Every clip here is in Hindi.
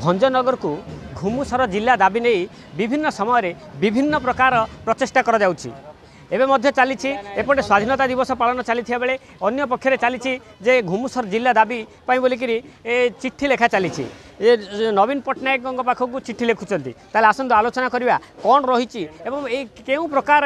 भंजनगर को घुमुसर जिला दाबी नहीं विभिन्न समय विभिन्न प्रकार प्रचेषा करा जाउछि। एवं मध्य चली एपटे स्वाधीनता दिवस पालन चली बेले अन्य पक्षरे चली जे घुमुसर जिला दाबी बोलिक चिट्ठी लेखा चली नवीन पट्टनायक पाखक चिट्ठी लिखुंट ताल आसतु आलोचना करवा कौन रही क्यों प्रकार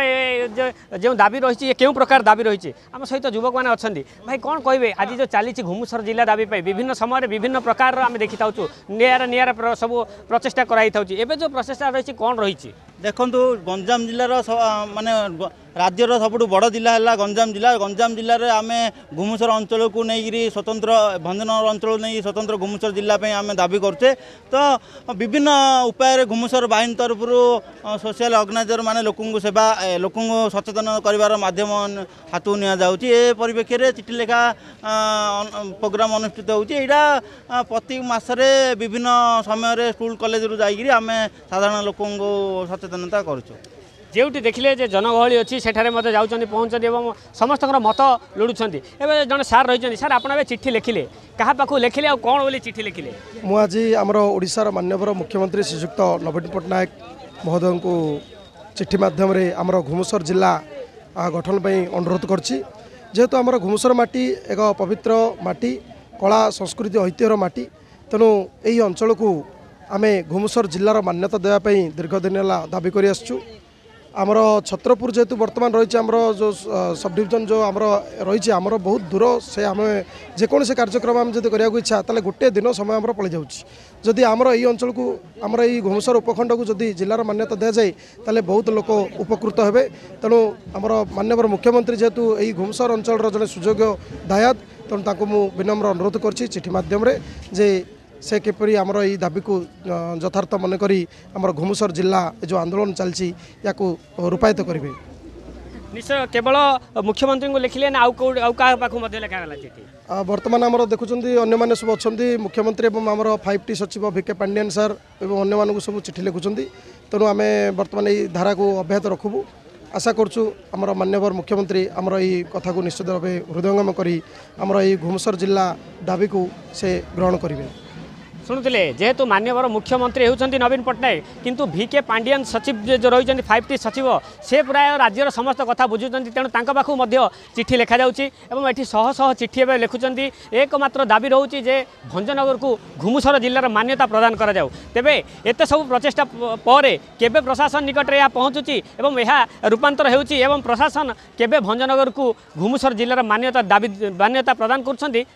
जो दाबी रही क्यों प्रकार दाबी रही आम सहित युवक मैंने अच्छा भाई कौन कहे आज जो चली घुमुसर जिला दाबी विभिन्न समय विभिन्न प्रकार आम देखी था निआरा निआरा सब प्रचेषा कराई था जो प्रचेषा रही कौन रही देखु गंजाम जिलार माने राज्यर सबुठ बड़ जिला है गंजाम जिले में आम घुमुसर अंचल को नहीं स्वतंत्र भंजनगर अंचल नहीं स्वतंत्र घुमुसर जिला आम दाबी करचे। तो विभिन्न उपाय घुमुसर बाहिनी तरफ सोशल ऑर्गेनाइजर माने लोकंको सेवा लोकंको सचेतन कर माध्यम हाथ नि परिप्रेक्षी में चिठी लेखा प्रोग्राम अनुष्ठित होता प्रति मसरे विभिन्न समय स्कूल कॉलेज रू जाइए आम साधारण लोकंको सचेतनता करुँ जोटी देखिले जे जनगहली अच्छी सेठारे मत जाउछन्ती पहुँचती समस्त मत लोड़ुंट एवं जड़े सार रही सार आप चिट्ठी लिखिले क्या पाक लिखिले और कौन बोली चिट्ठी लिखिले मुझे आमर ओडिशार माननीय मुख्यमंत्री श्रीजुक्त नवीन पट्टनायक महोदय को चिट्ठी माध्यम आमर घुमुसर जिला गठन पर अनुरोध करछि। जेहेतु आमर घुमुसर माटी एक पवित्र माटी कला संस्कृति ऐतिह्यर माटी तेणु यही अंचल को आम घुमुसर जिलार मान्यता देवाई दीर्घ दिन दाबी कर आसुँ। आमर छत्रपुर जेहेतु बर्तमान रही आमर जो सब डिविजन जो आमर रही आमर बहुत दूर से आम जेकोसी कार्यक्रम आम जब करने इच्छा ताले गोटे दिन समय आमर पड़ जाऊँगी आमर यही अंचल को आमर यही घुमुसर उपखंड को जदि जिलार मान्यता दी जाए ताले बहुत लोक उपकृत हेबे। तेणु आमर माननीय मुख्यमंत्री जेहेतु यही घुमुसर अंचल जड़े सुयोग्य दायाद तेणु मु विनम्र अनुरोध करछि चिठी माध्यम जे से किपरि आमर यही दाबी को यथार्थ मन करी आमर घुमुसर जिला जो आंदोलन चलछि याकू रूपायित करेंगे। निश्चय केवल मुख्यमंत्री को लिखिले ना आउ का पाखु मध्ये लेखा गला चिठी वर्तमान आमर देखुछन्ती अन्य माने सब अछन्ती मुख्यमंत्री एवं आमर 5T सचिव VK पांडियन सर एवं अन्य मानकु सब चिठी लिखुछन्ती तेणु आमे वर्तमान यही धारा को अब्याहत रखबू। आशा करछु आमर माननीय मुख्यमंत्री आमर यही कथा को निश्चित भाव हृदयंगम करी आमर यही घुमुसर जिला दाबी को से ग्रहण करेंगे। शुणुले जेहेतु माननीय मुख्यमंत्री होती नवीन पट्टनायक किंतु VK पांडियन सचिव जो रही 5T सचिव से प्राय राज्यर समस्त कथा बुझुंट तेणु पाखु चिठी लिखा जाऊँगी एवं शह शह चिठी एवं लिखुंट एकमात्र दाबी रोचे जे भंजनगर को घुमुसर जिलार मान्यता प्रदान करा जाऊ। तेबे एते सब प्रचेषा पर केबे प्रशासन निकट में यह पहुँचुची एवं यह रूपांतर होउची एवं प्रशासन केबे भंजनगर को घुमुसर जिलार मान्यता प्रदान करुछन्ती, ताहाकु अपेक्षा। Bhanjanagar Dhananjay Pattnaik, Argus news.